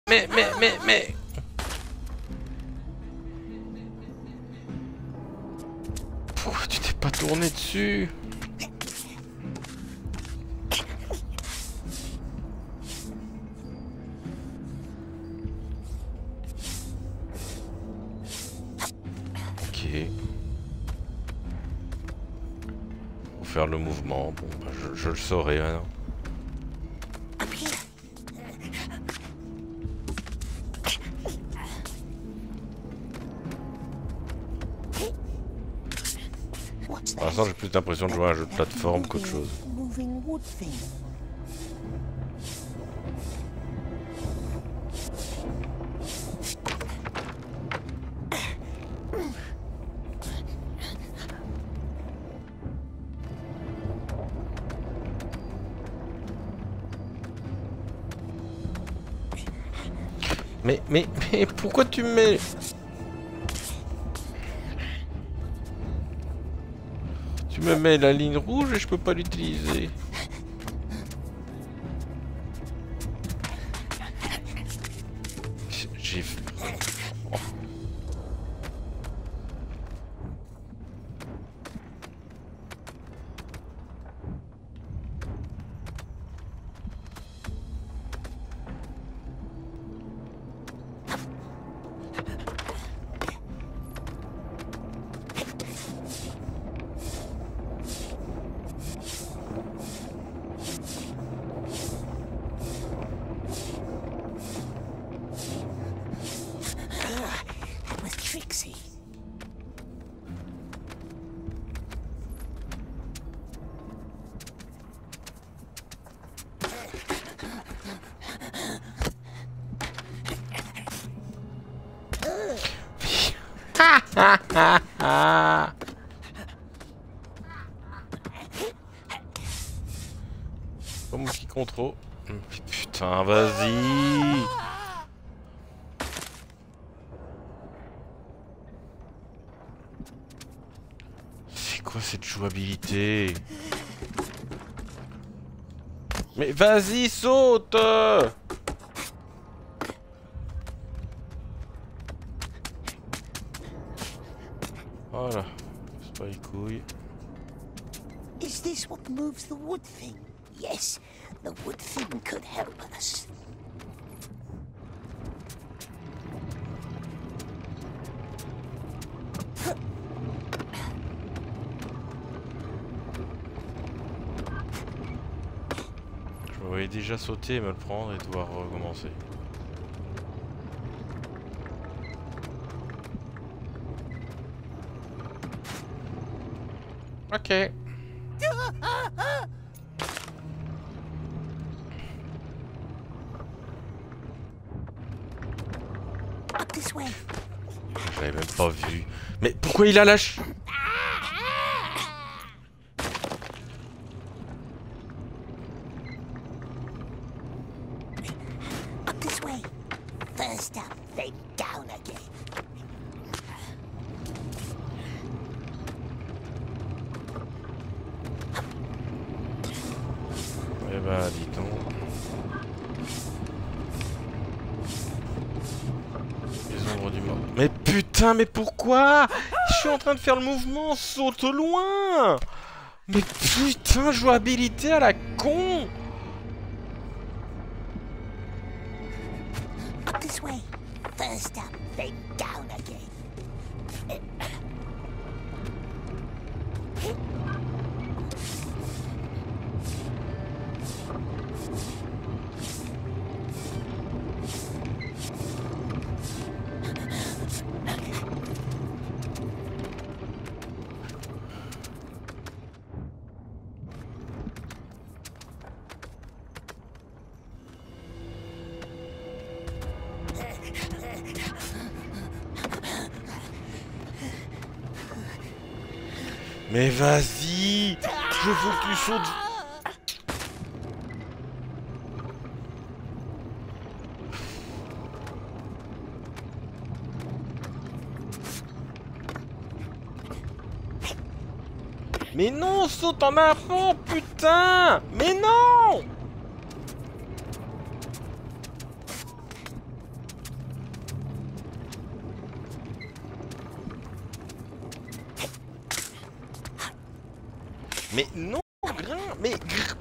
mais... Pourquoi tu t'es pas tourné dessus? Ok. Faut faire le mouvement. Bon, bah, je le saurai maintenant. Pour l'instant, j'ai plus l'impression de jouer à un jeu de plateforme qu'autre chose. Mais pourquoi tu me mets... Tu me mets la ligne rouge et je peux pas l'utiliser. J'ai... Oh. Comme qui contrôle. Putain, vas-y. C'est quoi cette jouabilité? Mais vas-y, saute! Voilà. C'est pas les couilles. Is this what moves the wood thing? Yes, the wood thing could help us. Je me voyais déjà sauter et me le prendre et devoir recommencer. Ok. J'avais même pas vu. Mais pourquoi il a lâché? Up this way. First up, then down again. Eh bah, dis donc. Les ombres du mort. Mais putain, mais pourquoi? Je suis en train de faire le mouvement, saute loin. Mais putain, jouabilité à la con. Up this way. First up, then down again. Mais vas-y, je veux que tu sautes. Mais non, saute en avant, putain. Mais non. Mais non, Grin, mais...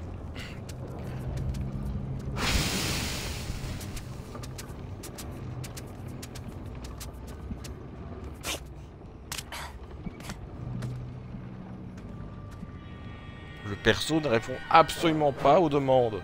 Le perso ne répond absolument pas aux demandes.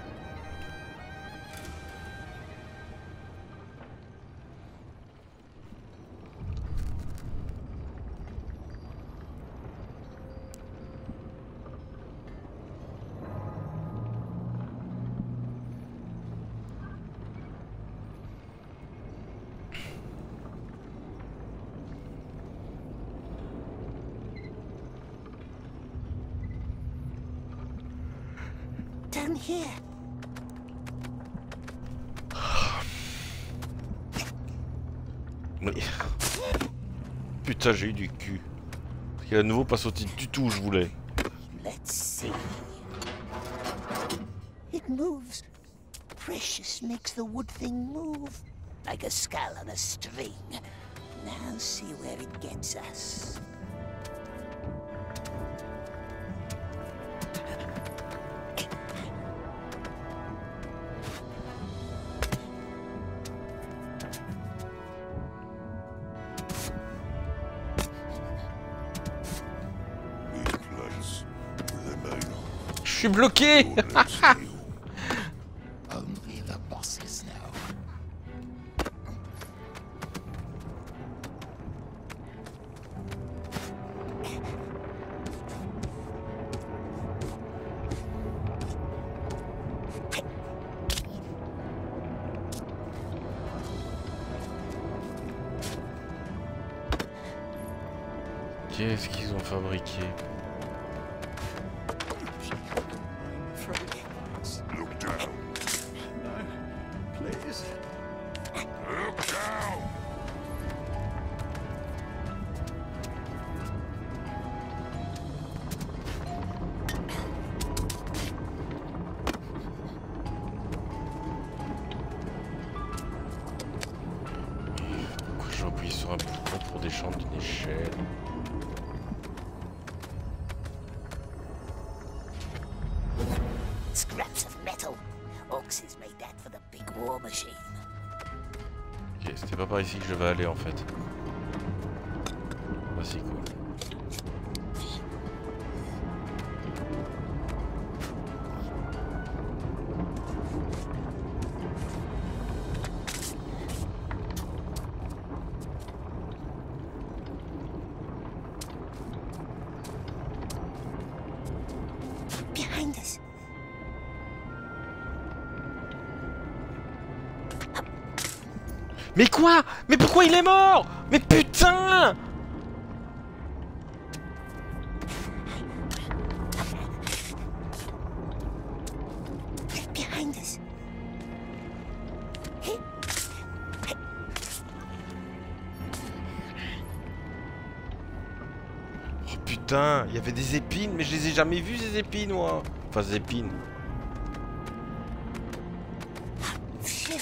Down here. Mais... Putain, j'ai eu du cul. Parce qu'il a à nouveau pas sauté du tout où je voulais. Let's see. It moves. Precious makes the wood thing move. Like a skull on a string. Now see where it gets us. Je suis bloqué. Only the bosses know. Qu'est-ce qu'ils ont fabriqué? Look down. No, please. Look down. Pourquoi j'ai appuyé sur un bouton pour descendre d'une échelle? Scraps of metal. Oxys made that for the big war machine. Ok, c'était pas par ici que je vais aller en fait. Ah si, cool. Behind us. Mais quoi? Mais pourquoi il est mort? Mais putain! Behind us. Oh putain, il y avait des épines, mais je les ai jamais vues ces épines moi. Enfin ces épines. Phew.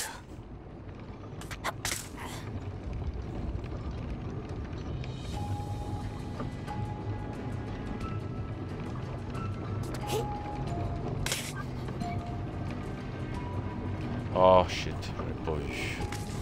Oh shit, j'avais pas vu.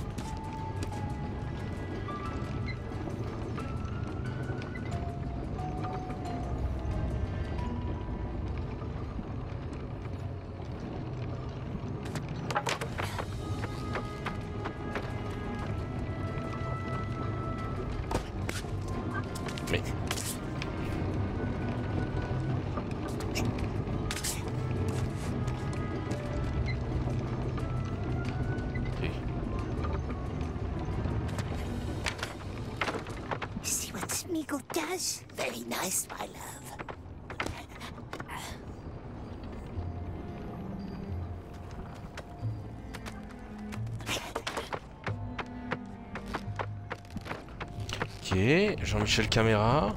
Mais... Ok. See what Smeagol does? Very nice, my love. Ok, Jean-Michel Caméra.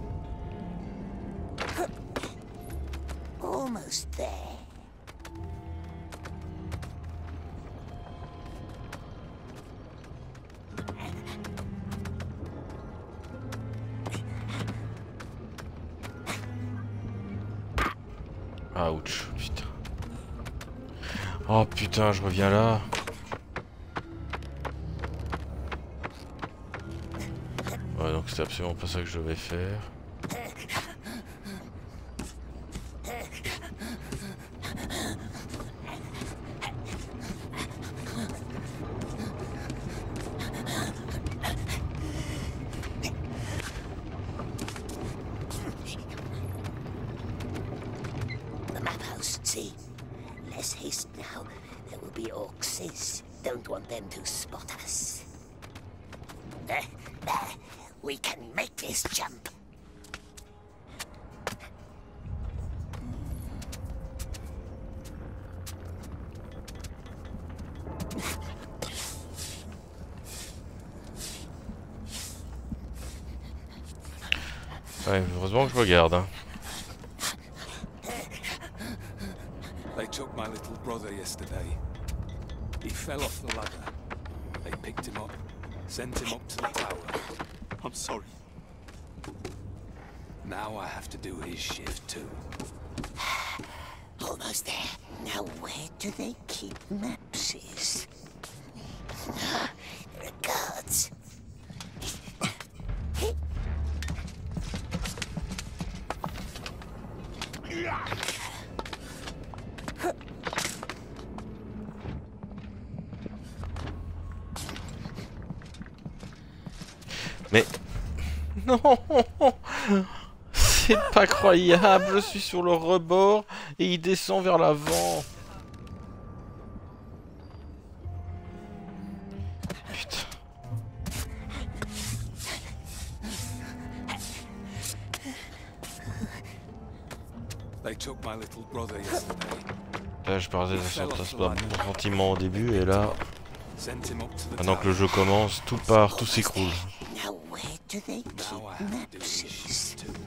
Almost there. Ouch, putain. Oh putain, je reviens là. Ouais, donc c'est absolument pas ça que je devais faire. The map house, see? Less haste now. There will be orcs. Don't want them to spot us. There. We can make this jump. Ouais, heureusement que je regarde. Hein. They took my little brother yesterday. He fell off the ladder. They picked him up, sent him up to the tower. I'm sorry. Now I have to do his shift too. Almost there. Now where do they keep Mapsies? Regards. Mais... Non, c'est pas croyable, je suis sur le rebord et il descend vers l'avant. Putain. They took my little brother yesterday. Là je parlais d'un bon sentiment au début et là, Sent him up to the maintenant que le tower. jeu commence, tout part, tout s'écroule. Now where do they keep Now I have to do his Mapsies? shift too.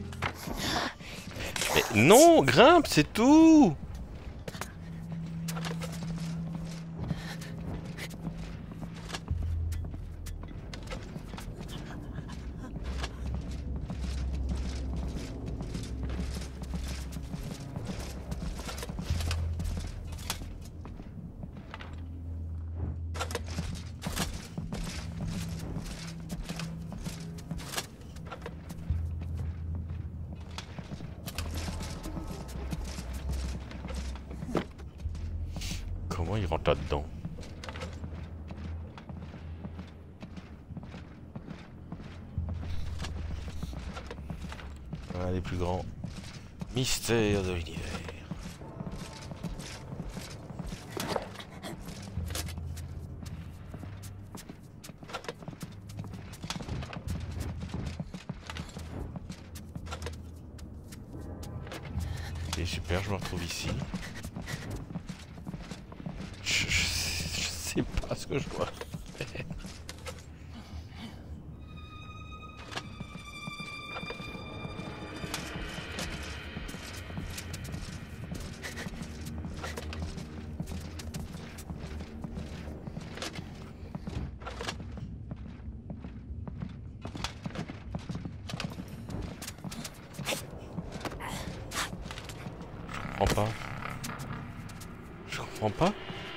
Mais non, grimpe, c'est tout. Comment il rentre là-dedans? Un des plus grands mystères de l'univers. Ok, super, je me retrouve ici. Je sais pas ce que je dois faire. Je comprends pas. Je comprends pas.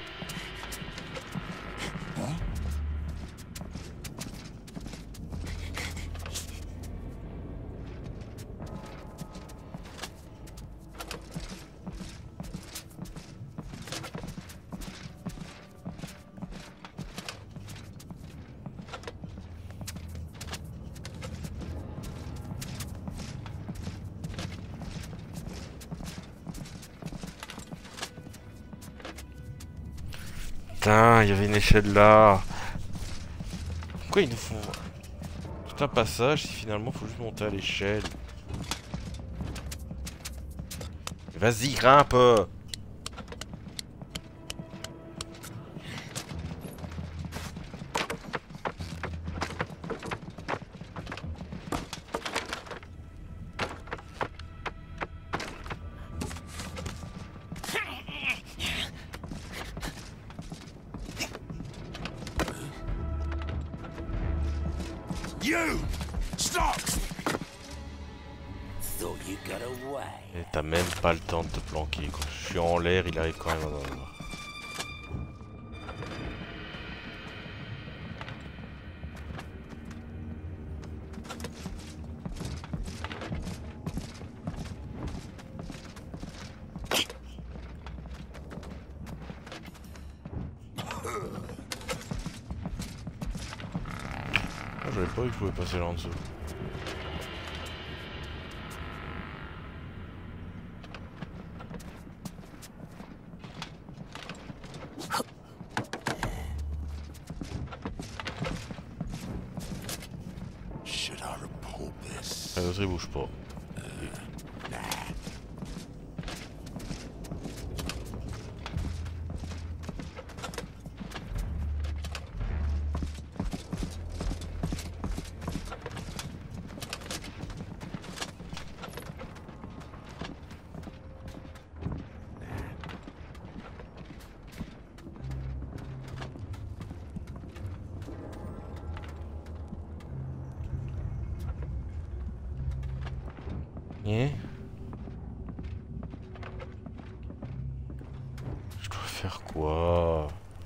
Putain, il y avait une échelle là. Pourquoi ils nous font tout un passage si finalement faut juste monter à l'échelle? Vas-y, grimpe. You! Stop! Thought You got away. Et t'as même pas le temps de te planquer, quoi. Je suis en l'air, il arrive quand même à m'avoir. J'avais pas vu que je pouvais passer là en dessous. Should I report this? L'autre il bouge pas. Je dois faire quoi?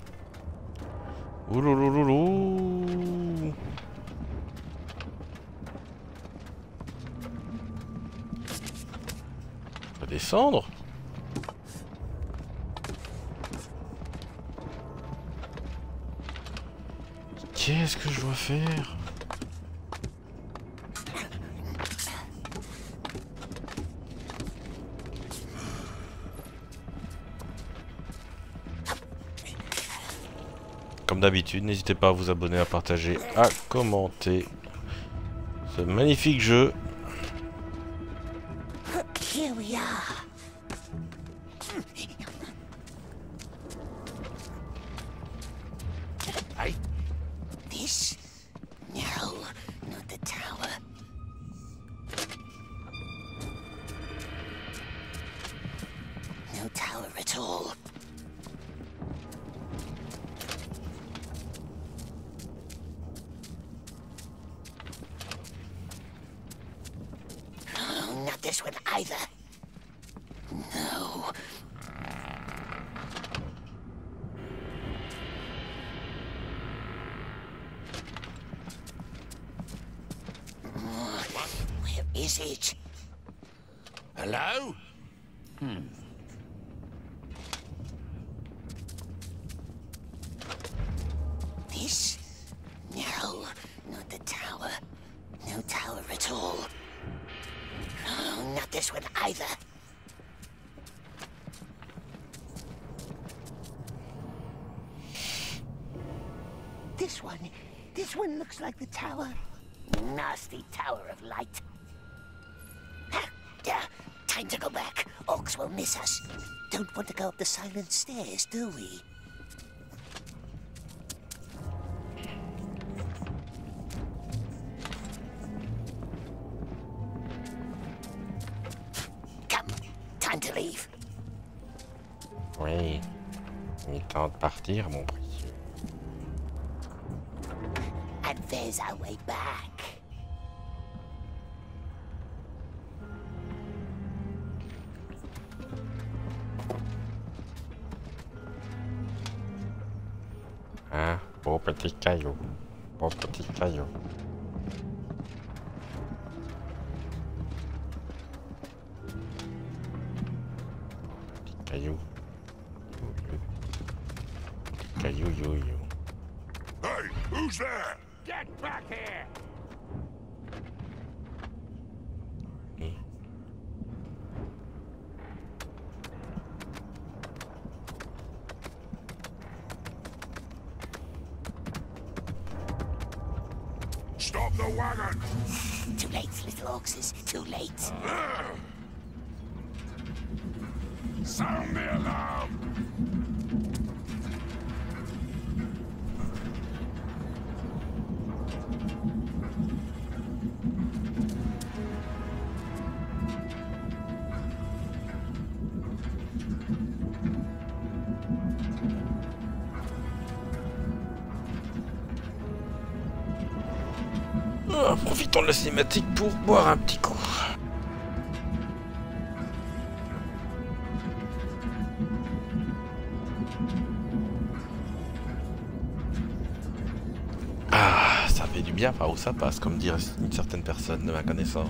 Ouloulouloulou. Je peux descendre? Qu'est-ce que je dois faire? Comme d'habitude, n'hésitez pas à vous abonner, à partager, à commenter ce magnifique jeu. Here we are. This? No, not the tower. No tower at all. Oh, not this one either. No. Where is it? Hello? This? No, not the tower. No tower at all. Oh, not this one either. This one looks like the tower. Nasty tower of light. Yeah, time to go back. Orcs will miss us. Don't want to go up the silent stairs, do we? Come, time to leave. Oui, il est temps de partir, mon précieux. And there's our way back. Hein, beau petit caillou, beau petit caillou. Petit caillou. Caillou, you, you. Hey, who's there? Get back here! Stop the wagon! Too late, little orcs. Too late. Sound the alarm! Profitons de la cinématique pour boire un petit coup. fait du bien par où ça passe, comme dirait une certaine personne de ma connaissance.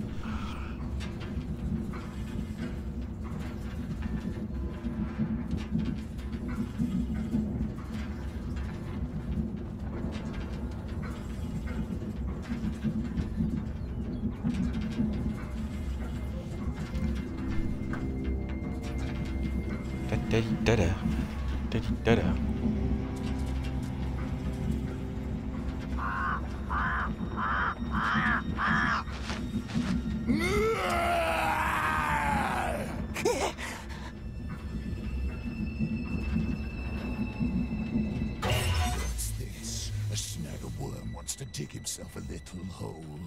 Ta-da-da-da. Ta-da-da-da. What's this? A snag of worm wants to dig himself a little hole.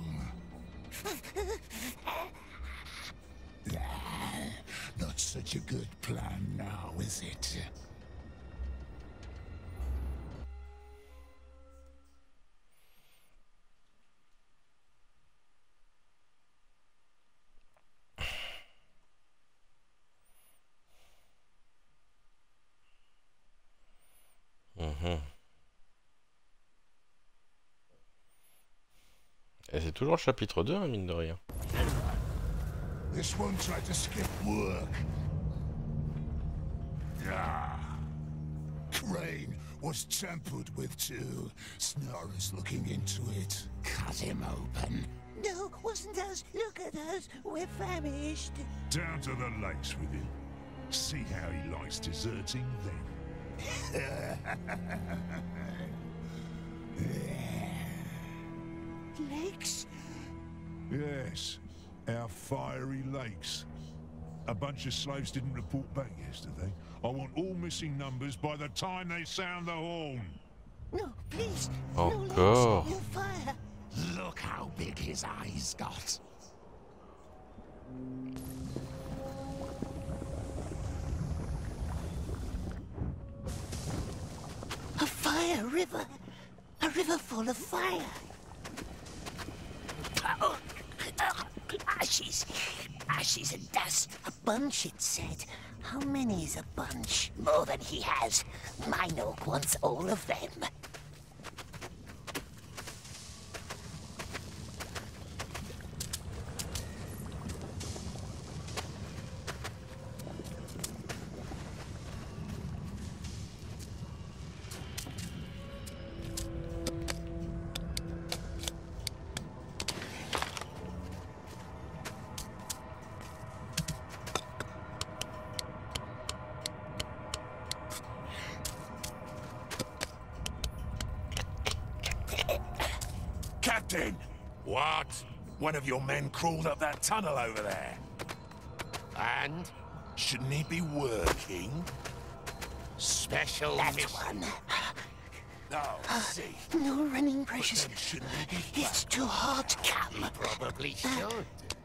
Not such a good plan now, is it? Et c'est toujours le chapitre 2, hein, mine de rien. This one tried to skip work. Crane was tampered with too. Snorri's looking into it. Cut him open. No, wasn't us. Look at us. We're famished. Down to the lakes with him. See how he likes deserting then. Lakes? Yes, our fiery lakes. A bunch of slaves didn't report back yesterday. I want all missing numbers by the time they sound the horn. No, please. Encore. No fire. Look how big his eyes got. A fire river. A river full of fire. Ashes. Ashes and dust. A bunch, it said. How many is a bunch? More than he has. Minogue wants all of them. Captain! What? One of your men crawled up that tunnel over there. And? Shouldn't he be working? Special That mission. one. Oh, see. No running pressures. Then shouldn't he be It's too hot. Come. Probably should.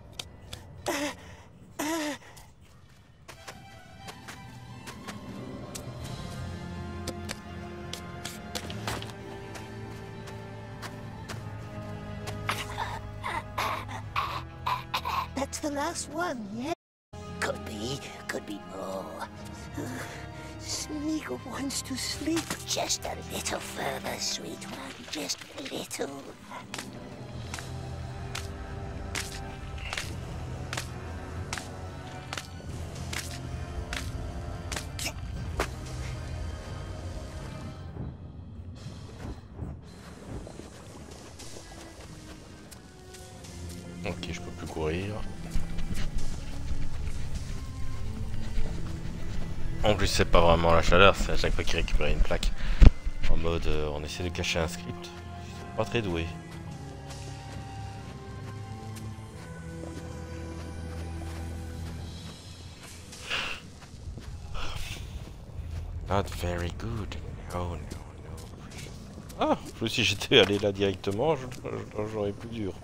That's the last one, yeah? Could be more. Sneaker wants to sleep. Just a little further, sweet one. Just a little. Ok, je peux plus courir. En plus, c'est pas vraiment la chaleur, c'est à chaque fois qu'il récupère une plaque. En mode, on essaie de cacher un script. Pas très doué. Not very good. Oh no, no. Ah, en plus si j'étais allé là directement, j'aurais plus dur.